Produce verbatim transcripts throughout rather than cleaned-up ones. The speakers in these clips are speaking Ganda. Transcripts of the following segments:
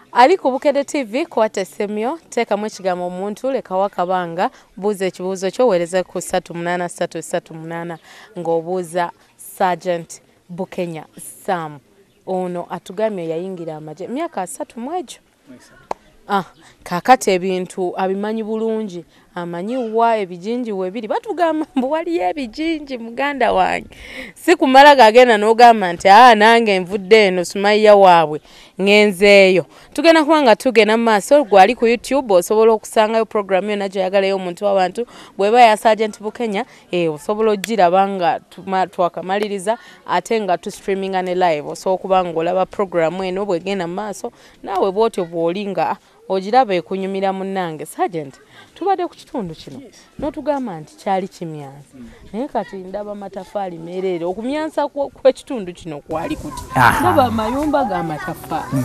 Ali ku Bukedde T V kwata semyo teka mwekigambo omuntu leka wakabanga buuza ekibuuzo kyo weereza ku three munana three three munana ng'obuuza Sergeant Bukenya Sam ono atugamye yayingira amaje myaka three mwejo ah kakati ebintu abimanyi bulungi amanyi wa ebijinji webiri batugamba mbu wali ebijinji muganda wange sikumala gagenda n'ogamba nti ah nange nvudde eno Sumaiya waabwe ngenzeeyo tugenda kubanga tugenda maaso gwali ku YouTube osobola okusangayo program yonna gy'ayagalayo omuntu w'abantu bweba ya Sergeant Bukenya eh osobola ogirabanga twakamaliriza ate nga tu streaminga ne live so okubanga olaba program eno bwegenda maaso nawe bwotyo bwolinga ogiraba ekunyumira munnange Sergeant tubadde ku kitundu kino n'otugamba nti kyali kimyansa naye kati ndaba matafaali meerere okumyansa kw'ekitundu kino kwali kuti ndaba amayumba ga matafaali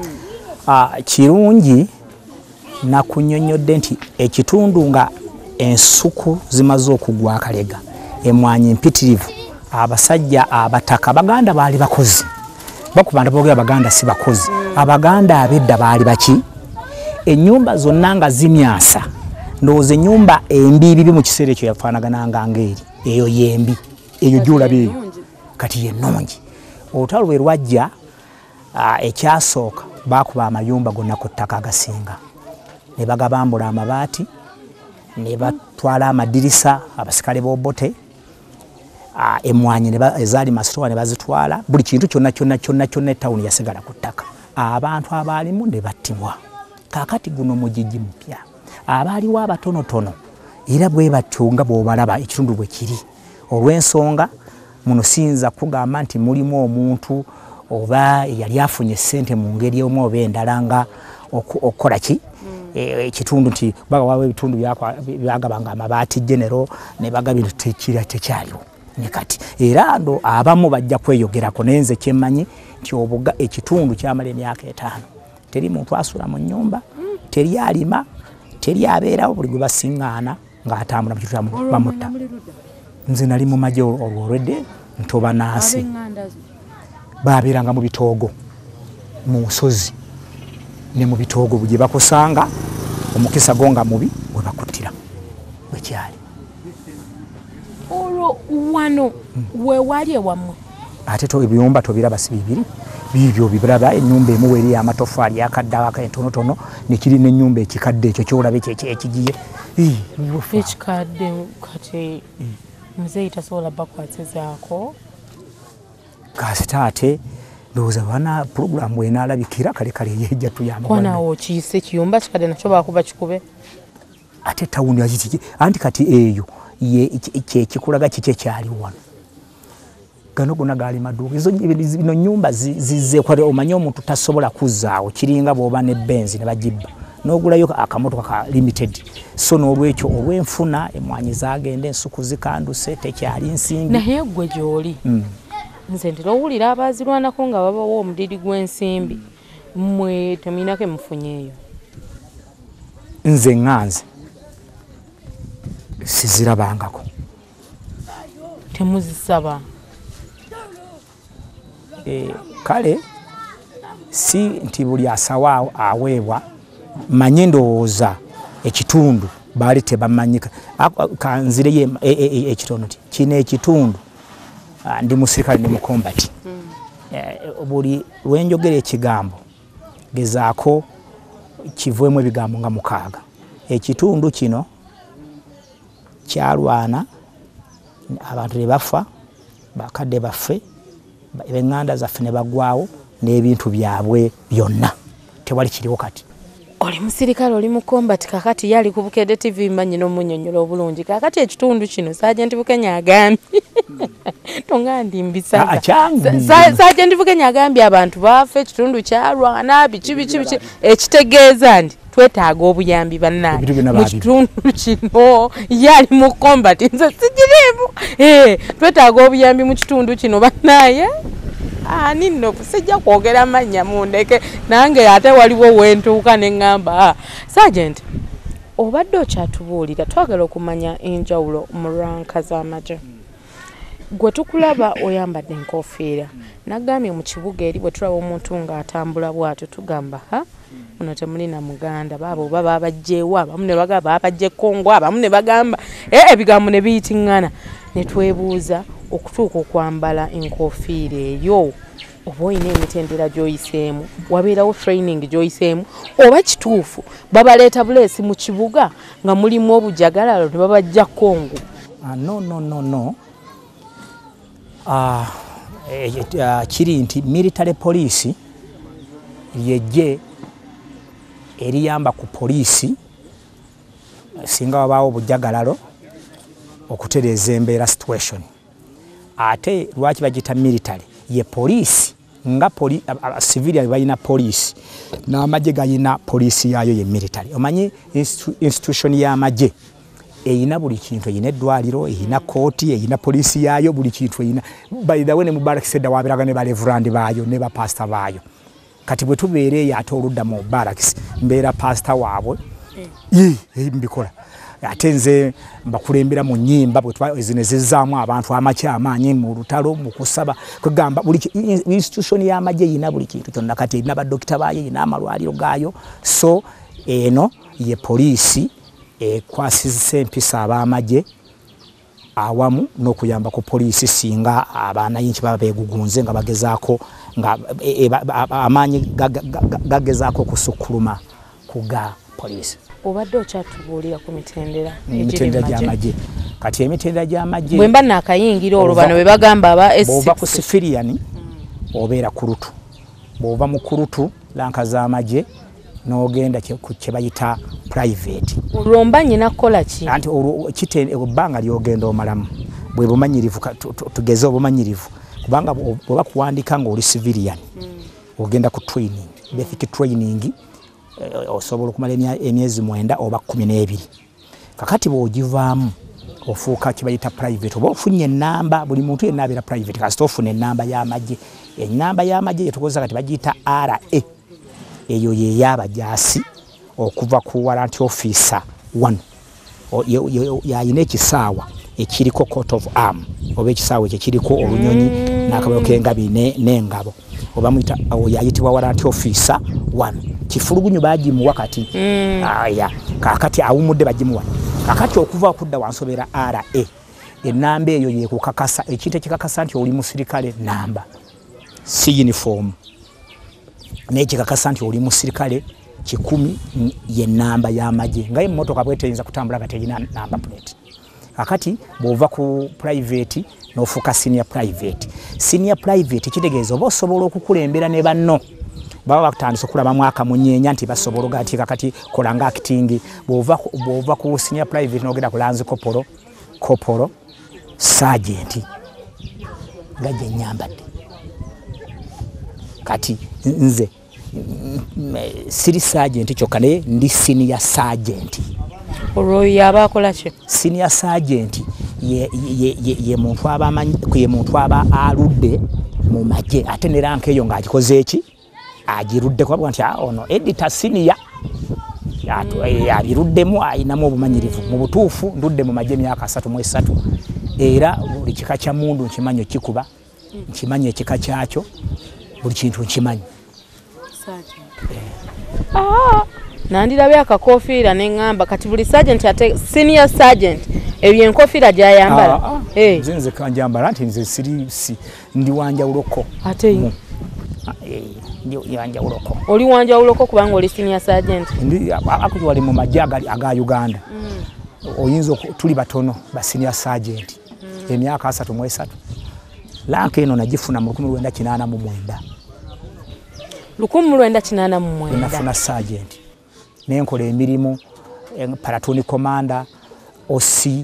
kirungi nakunnyonnyodde nti ekitundu nga ensuku zimaze okugwa akalega emwanyi mpitirivu abasajja abataka abaganda baali bakozi bakubanda boogera abaganda si bakozi abaganda abedda baali baki ennyumba zonna nga zimyansa ndowooza ennyumba embi bibi mu kiseera ekyo yafaanagana nga ngeri eyo yembi eyo gy'olaba eyo kati yennungi olutalo bwe lwajja ekyasooka baakuba amayumba gonna ku ttaka agasinga ne bagabambula amabaati ne batwala amadirisa abasikale b'obote emwanyi ezaali masitoowa ne bazitwala buli kintu kyonna kyonna kyonna kyonna ettawuni yasigala ku ttaka abantu abaalimu ne battibwa kakati guno mugigi mupya abaaliwo abatonotono era bwe batunga bw'obalaba ekitundu bwe kiri olw'ensonga muno siyinza kugamba nti mulimu omuntu oba yali afunye ssente mu ngeri emu oba endala nga okukola ki ekitundu nti bagawawo ebitundu byagabanga amabaati genero ne bagabira tekira tekyaliwo ne kati era ndo abamu bajja kweyogerako naye nze kyemmanyi nti obuga ekitundu kyamala emyaka etaano teri muntu asula mu nnyumba teri alima teri abeerawo buli gwe basiŋŋaana ng'atambula mu kitundu bamutta nze nali mu magye olwolwedde ntoba naasi baabeeranga mu bitoogo mu nsozi ne mu bitoogo gye bakusanga omukisa go nga mubi we bakuttira bwe kyali olwo wano we wali ewammwe ate to ebiyumba tobiraba si bibiri bibyo bibiraba ennyumba emu weri amatofaali akaddawo akentonotono nekiri n'ennyumba ekikadde ekyo kyolaba ekigiye ekikadde kati muzeeyi tasobola bakwatizaako kasita ate ndowooza bana puroguramu enaalabikira kale kale yejja tuyamba kwanawo kiyise ekiyumba kikadde nakyo baakuba kikube ate tawuni akiki anti kati eyo kyekikulaga kiki ekyali wano gano gonna gaali maduuka ezo bino nnyumba zizze kwali omanye omuntu tasobola kuzzaawo kiringa bw'oba ne benzi ne bagibba n'ogulayo akamotoka ka limited so n'olwekyo olw'enfuna emwanyi zaagenda ensuku zikanduse tekyali nsimbi naye ggwe gy'oli nze ntera owulira abaazirwanako nga babawo omudiri gw'ensimbi mmwe temulinako emufunyeeyo nze ŋŋanze sizirabangako temuzisaba e, kale si nti buli asawa aweebwa manye ndowooza ekitundu baali tebamanyika kanzireyo ekitono ti kino ekitundu ndi musirikale ndi mu combat buli lwenjogera ekigambo gezaako kivuemu ebigambo nga mukaaga ekitundu kino kyalwana abantu ne bafa bakadde baffe ebeŋŋanda zaffe ne bagwawo n'ebintu byabwe byonna tewali kiriwo kati oli musirikale oli mu combat kakati yali ku Bukedde T V mmanyi n'omunnyonnyola obulungi kakati ekitundu kino Sergeant Bukenya agambye tonga ndimbisaza Sergeant Bukenya agambye abantu baffe ekitundu kyalwana biki biki biki ekitegeeza ndi twetaaga obuyambi bannange mu kitundu kino yali mu combat nze sigirimu eh twetaaga obuyambi mu kitundu kino bannaye ani nno sijja kwogera mannya mundeke nange ate waliwo wentuuka ne ŋŋamba Sergeant obadde okyatubuulira twagala okumanya enjawulo mu ranka z'amagye gwe tukulaba oyambadde enkofiira nagambye mu kibuga eri bwe tulaba omuntu ng'atambula bw'atyo tugamba ha muno temuli na muganda baabo baba abajjeewa abamu ne bagamba abajje Congo abamu ne bagamba eh ebigambo ne biyitiŋŋana ne twebuuza okutuuka okwambala enkofiira eyo oba oyina emitendera gy'oyiseemu wabeerawo training gy'oyiseemu oba kituufu babaleeta buleesi mu kibuga nga mulimu obujjagalalo ne babajja Congo. Uh, no no no no uh, eh, uh, kiri nti military police yeje eriyamba ku poliisi singa wabawo obujjagalalo okutereeza embeera situation. Ate lwaki bagita military ye poliisi nga poli, uh, uh, civilian balina poliisi n'amagye galina poliisi yaayo ye military. Omanyi institu institution y'amagye eyina buli kintu, eyina eddwaliro, eyina kooti, eyina poliisi yaayo, buli kintu eyina. By the way ne Mubarak sedda wabeeraga ne balevrandi baayo ne bapasita baayo. Kati bwe tubeera eyo ate oludda mu Barracks mbeera pasita waabwe ye mbikola ate nze mbakulembera mu nnyimba bwe zino ezizzaamu abantu amakyamaanyi mu lutalo mu kusaba kwegamba buli institution y'amagye eyina buli kintu kyonna. Kati erina badokita baayo, erina amalwaliro gaayo. So eno ye poliisi ekwasizza empisa ab'amagye awamu n'okuyamba ku poliisi singa abaanayinki baba beegugunze nga bagezaako nga amaanyi gagezaako okusukkuluma ku ga poliisi. Obadde okyatubuulira ku mitendera emitendera gy'amagye. Kati emitendera gy'amagye bwe mba naakayingira olwo bano bwe bagamba aba S six bw'ova ku sifiriyani obeera kurutu, bw'ova mu kurutu lanka z'amagye n'ogenda kye bayita private. Olwo mba nnyina kukola ki? Anti ebbanga ly'ogenda omalamu bwe bumanyirivu, tugeze obumanyirivu kubanga bw'oba kuwandika ng'oli civilian ogenda ku training, basic training osobola okumala emyezi mwenda oba kumi n'ebiri. Kakati bw'ogivaamu ofuuka kye bayita private oba ofunye ennamba. Buli muntu yenna abeera private kasita ofuna ennamba y'amagye. Ennamba y'amagye yetukozesa kati bagiyita R A. Eyo ye y'abajaasi okuva ku warrant officer wano yayina ekisaawa ekiriko coat of arm oba ekisaawa ekyo kiriko olunyonyi n'akabayo k'engabi n'engabo oba muyita yayitibwa warrant officer wano. Kifulugunyu bagimuwa kati aya kakati awumudde bagimuwa kakati okuva okudda wansobera R A. Ennamba eyo yekukakasa ekintu ekikakasa nti oli musirikale namba si uniform n'ekikakasa nti oli musirikale kikumi ye nnamba y'amagye nga emmotoka bweteyinza kutambula nga terina namba plate. Kakati bw'ova ku private n'ofuuka senior private. Senior private kitegeeza oba osobola okukulembera ne banno baba bakutandisa okulaba mwaka munyeenya nti basobola ogati kakati kola nga acting. Bw'ova ku senior private n'ogenda ku lanzi kopolo kopolo sergeant nga gye nnyambadde. Kati nze siri sergeant kyokka naye ndi senior sergeant. Olwo yaba akola ki? Senior sergeant ye ye ye ye muntu abamanyi ye muntu aba aludde mu magye ate ne rank eyo ng'agikoze eki agirudde kwa nti ono editor senior yato yabiruddemu ayinamu obumanyirivu. Mu butuufu ndudde mu magye myaka asatu mu esatu era buli kika kya mundu nkimanyi kikuba nkimanyi ekika kyakyo buli kintu nkimanyi. Ah, nandirabe akakofiira neŋŋamba kati buli sergeant ate senior sergeant ebyo enkofiira gy'ayambala. Eh, nze kanjambala nti nze siri si ndi wanjawuloko ate eh ndi wanjawuloko. Oli wanjawuloko kubanga oli senior sergeant. Ndi akuti wali mu magye aga Uganda. Oyinza tuli batono ba senior sergeant emyaka asatu mu esatu. Lanka eno nagifuna mu lukumi lwenda kinaana mu mwenda. lukumi lwenda kinaana mu mwenda. Nafuna sergeant. Nenkola emirimu platoon commander, O C,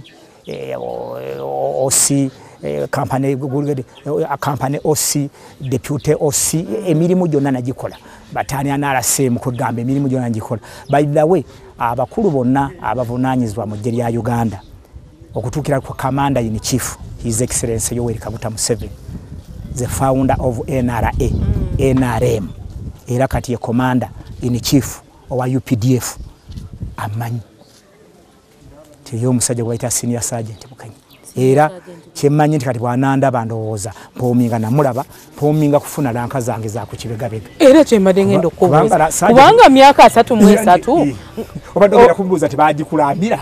O C, company company O C, deputy O C, emirimu gyonna nagikola. Batania na R C M kugamba emirimu gyonna nagikola. By the way, abakulu bonna abavunaanyizibwa mu ggye lya Uganda okutuukira ku commander in chief His Excellency Yoweri Kaguta Museveni, the founder of N R A, mm. N R M, era kati ye commander in chief owa U P D F amanyi teyo omusajja gwayita senior sergeant Bukenya. era kyemmanyi nti kati bwanandaba ndowooza mpoominga namulaba mpoominga kufuna lanka zange zakukibegabega era kyembadde ngenda okubuuza kubanga myaka asatu mu esatu obadde ogenda kubuuza tebagikulambira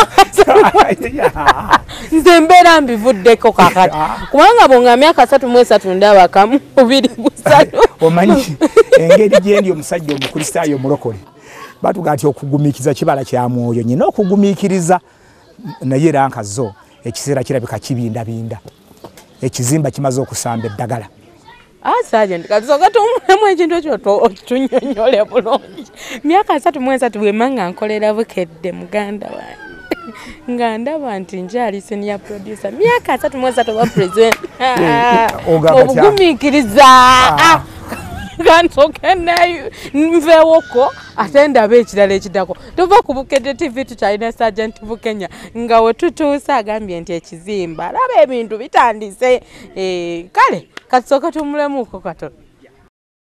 nze mbeera mbivuddeko kakati kubanga bonga myaka asatu mu esatu ndaba kamu bubiri busatu omanyi engeri gyendi omusajja omukristaayo omulokole batuga ati okugumiikiza kibala kya mwoyo nyina okugumiikiriza naye ranka zo ekiseera kirabika kibindabinda ekizimba kimaze okusamba eddagala Sergeant kasoka tumulemu ekintu ekyo tunyonyole bulungi myaka asatu mu esatu bwemanga nkolera Bukedde muganda wange nga ndaba nti njali senior producer myaka asatu mu esatu ba president obugumiikiriza gansoke nayo nvewoko ate ndaba ekirala ekiddako tuva ku Bukedde T V tukyalina Sergeant Bukenya nga we tutuusa agambye nti ekizimba alaba ebintu bitandise kale katusooka tumulemuuko katono